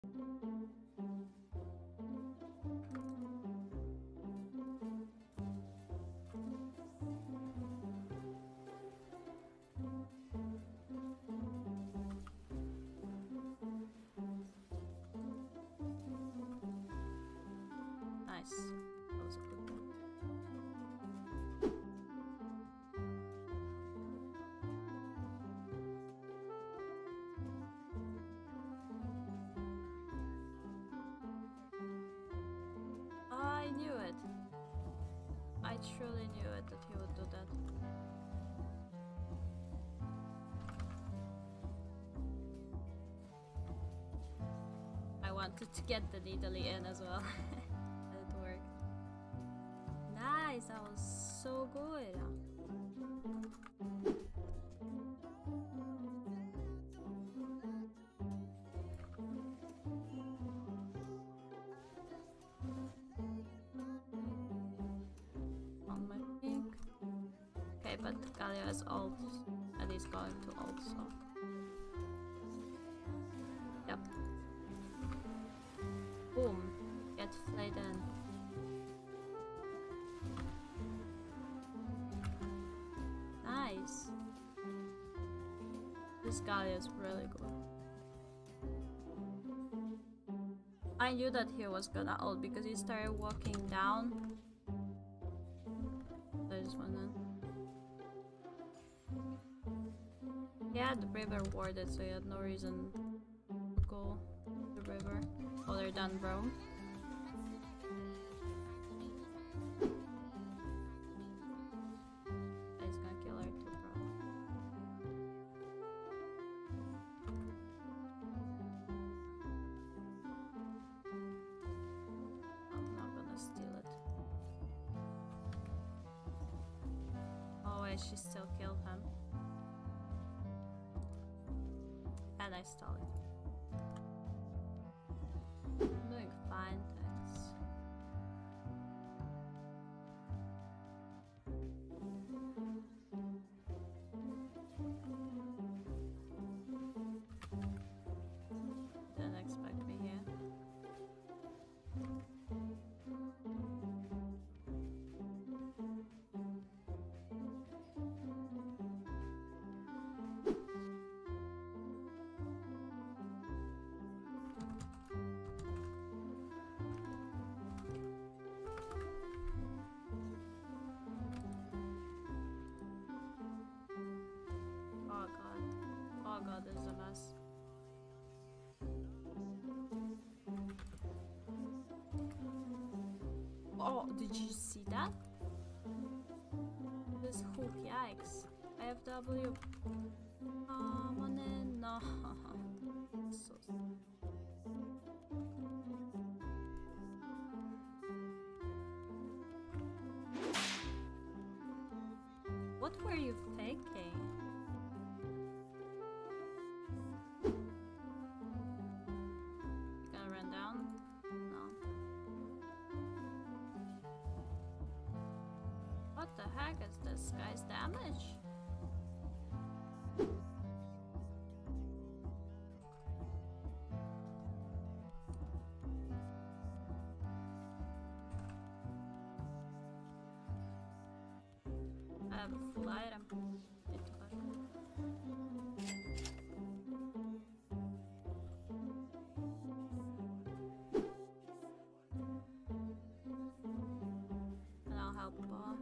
Nice. That was a good one. I knew it. I truly knew it that he would do that. I wanted to get the Italy in as well. It worked. Nice, that was so good. On my pink. Okay, but Galio has ult, and he's going to ult, so. Yep. Boom. Get flayed in. Nice. This guy is really good. I knew that he was gonna ult because he started walking down. So I just went in. He had the river warded, so he had no reason to go to the river other than roam. He's gonna kill her too, bro. I'm not gonna steal it. Oh wait, she still killed him. And I stole it. I'm doing fine, thanks. Didn't expect me here. Oh god. Oh god, this is a mess. Oh, did you see that? This hook, yikes. I have W. Come on in. No. So sad. What were you thinking? Gonna run down? No. What the heck is this guy's damage? I have a full item. And I'll help ball.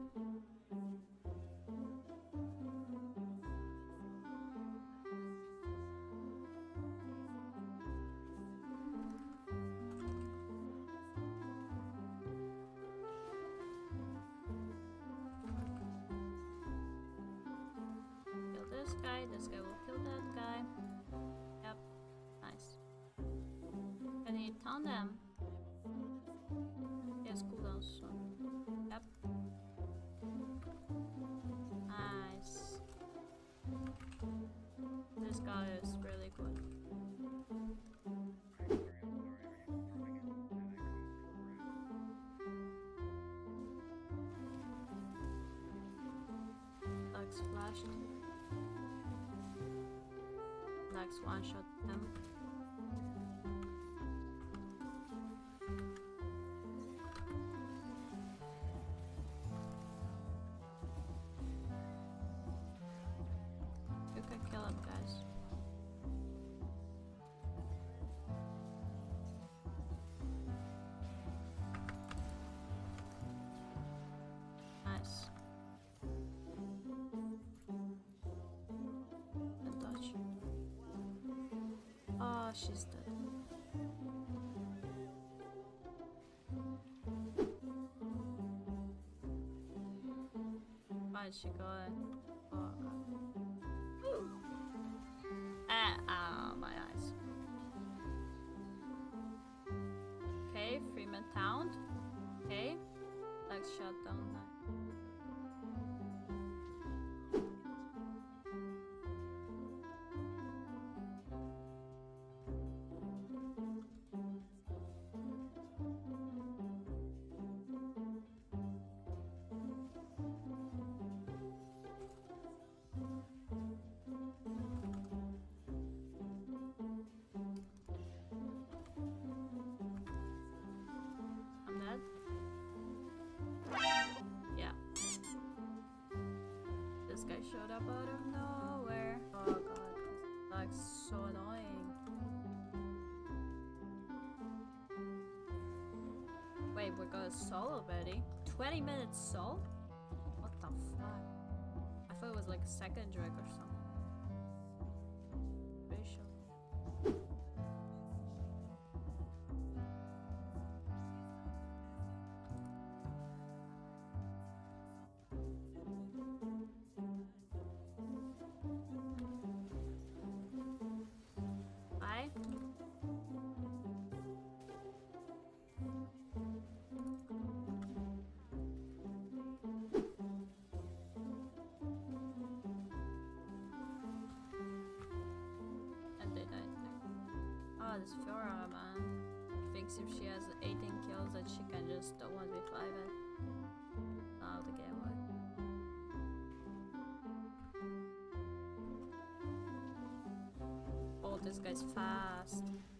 This guy will kill that guy. Yep, nice. Can he taunt them? He has cooldown soon. Yep. Nice. This guy is really good. Lux flashed. Lux one-shot them. she's dead. Where'd she go? Oh god. My eyes. Okay, Freeman Town. Okay. Let's shut down that. Yeah. This guy showed up out of nowhere. Oh god, this lag's so annoying. Wait, we got a soul already? 20 minutes soul? What the fuck? I thought it was like a second drag or something. Pretty sure. Bye. And they died. Oh, this Fiora, man. Thinks if she has 18 kills that she can just 1v5 it. Out the game, what? Oh, this guy's fast.